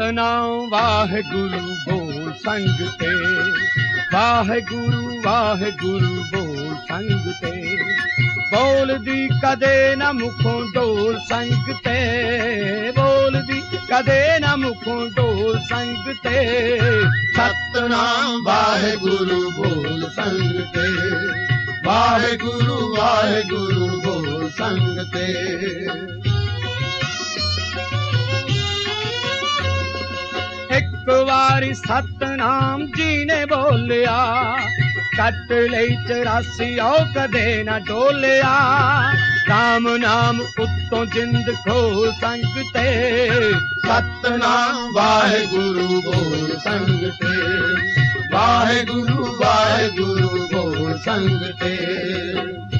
ਸਤਨਾਮ ਵਾਹਿਗੁਰੂ ਬੋਲ ਸੰਗ ਤੇ, ਵਾਹਿਗੁਰੂ ਵਾਹਿਗੁਰੂ ਬੋਲ ਸੰਗ ਤੇ, ਬੋਲਦੀ ਕਦੇ ਨਾ ਮੁਖੋਂ ਢੋਲ ਸੰਗ ਤੇ, ਬੋਲਦੀ ਕਦੇ ਨਾ ਮੁਖੋਂ ਢੋਲ ਸੰਗ ਤੇ, ਸਤਨਾਮ ਵਾਹਿਗੁਰੂ ਬੋਲ ਸੰਗ ਤੇ, ਵਾਹਿਗੁਰੂ ਵਾਹਿਗੁਰੂ ਬੋਲ ਸੰਗ ਤੇ। ਇੱਕ ਵਾਰੀ ਸਤਨਾਮ ਜੀ ਨੇ ਬੋਲਿਆ, ਕੱਟ ਲਈ 84 ਉਹ ਕਦੇ ਨਾ ਡੋਲਿਆ, ਰਾਮ ਨਾਮ ਉੱਤੋਂ ਜਿੰਦ ਖੋਲ ਸੰਗ ਤੇ, ਸਤਨਾਮ ਵਾਹਿਗੁਰੂ ਬੋਲ ਸੰਗ ਤੇ, ਵਾਹਿਗੁਰੂ ਵਾਹਿਗੁਰੂ ਬੋਲ ਸੰਗ ਤੇ।